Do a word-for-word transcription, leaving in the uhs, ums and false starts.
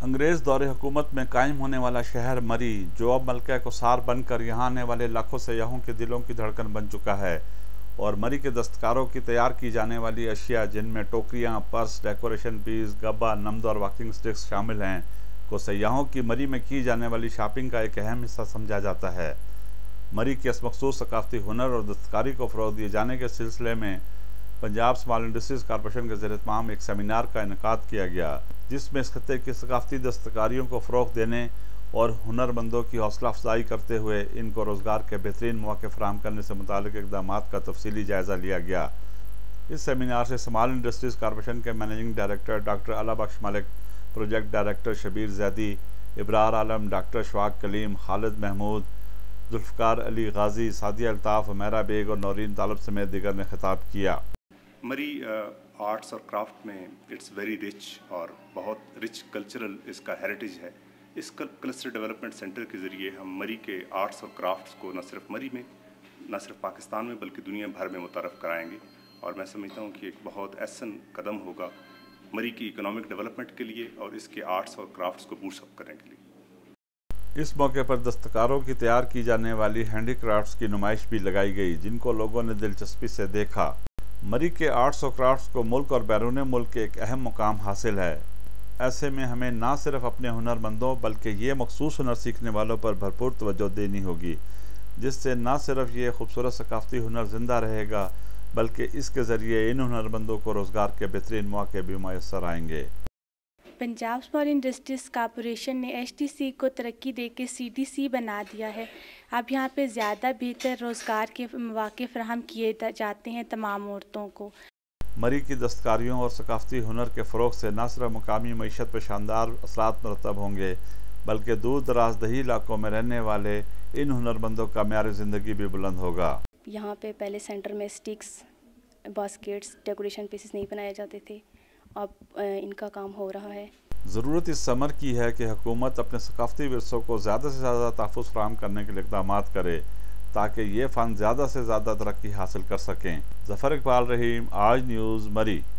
अंग्रेज़ दौरे हुकूमत में कायम होने वाला शहर मरी, जो अब मलका कुसार बनकर यहाँ आने वाले लाखों सयाहों के दिलों की धड़कन बन चुका है। और मरी के दस्तकारों की तैयार की जाने वाली अशिया, जिनमें टोकरियाँ, पर्स, डेकोरेशन पीस, गब्बा, नमद और वॉकिंग स्टिक्स शामिल हैं, को सयाहों की मरी में की जाने वाली शॉपिंग का एक अहम हिस्सा समझा जाता है। मरी के इस मखसूस सकाफती हुनर और दस्तकारी को फ़रोग़ दिए जाने के सिलसिले में पंजाब स्मॉल इंडस्ट्रीज़ कॉरपोरेशन के ज़ेर-ए-इत्माम एक सेमिनार का इनेकाद किया गया, जिसमें इस खत्ते की सकाफती दस्तकारियों को फ़रोग़ देने और हुनरमंदों की हौसला अफजाई करते हुए इनको रोज़गार के बेहतरीन मौके फराहम करने से मुताल्लिक़ इक़दाम का तफसीली जायज़ा लिया गया। इस सेमिनार से स्मॉल इंडस्ट्रीज़ कॉरपोरेशन के managing director doctor Allah Bakhsh Malik, project director Shabbir Zaidi, Ibrar Alam, doctor Ashfaq Kaleem, Khalid Mahmood, Zulfiqar Ali Ghazi, Sadia Altaf, Umaira Baig और नौरीन तालब समेत दीगर ने खिताब किया। मरी आर्ट्स और क्राफ्ट में इट्स वेरी रिच और बहुत रिच कल्चरल इसका हेरिटेज है। इस क्लस्टर डेवलपमेंट सेंटर के ज़रिए हम मरी के आर्ट्स और क्राफ्ट्स को न सिर्फ मरी में, न सिर्फ पाकिस्तान में, बल्कि दुनिया भर में मुतारफ़ कराएंगे। और मैं समझता हूँ कि एक बहुत अहसन कदम होगा मरी की इकोनॉमिक डेवलपमेंट के लिए और इसके आर्ट्स और क्राफ्ट्स को बूस्ट अप करने के लिए। इस मौके पर दस्तकारों की तैयार की जाने वाली हैंडीक्राफ्ट्स की नुमाइश भी लगाई गई, जिनको लोगों ने दिलचस्पी से देखा। मरी के आर्ट्स और क्राफ्ट्स को मुल्क और बैरून मुल्क के एक अहम मुकाम हासिल है। ऐसे में हमें ना सिर्फ अपने हुनरमंदों बल्कि ये मखसूस हुनर सीखने वालों पर भरपूर तवज्जो देनी होगी, जिससे ना सिर्फ ये खूबसूरत सकाफती हुनर जिंदा रहेगा, बल्कि इसके ज़रिए इन हुनरमंदों को रोज़गार के बेहतरीन मौके भी मैसर आएंगे। पंजाब स्मॉल इंडस्ट्रीज़ कॉरपोरेशन ने एच टी सी को तरक्की देकर सी डी सी बना दिया है। अब यहाँ पे ज़्यादा बेहतर रोज़गार के मौके फराहम किए जाते हैं तमाम औरतों को। मरी की दस्तकारियों और सकाफती हुनर के फ़रोग़ से न सिर्फ मकामी मईशत पर शानदार असरात मरतब होंगे, बल्कि दूर दराज दही इलाकों में रहने वाले इन हुनरमंदों का म्यार ज़िंदगी भी बुलंद होगा। यहाँ पे पहले सेंटर में स्टिक्स, बास्केट्स, डेकोरेशन पीसेस नहीं बनाए जाते थे, अब इनका काम हो रहा है। ज़रूरत इस समर की है कि हुकूमत अपने सकाफती विरसों को ज़्यादा से ज़्यादा तहफ़्फ़ुज़ फराहम करने के लिए इक़दाम करे, ताकि ये फ़न ज़्यादा से ज़्यादा तरक्की हासिल कर सकें। ज़फ़र इक़बाल रहीम, आज न्यूज़, मरी।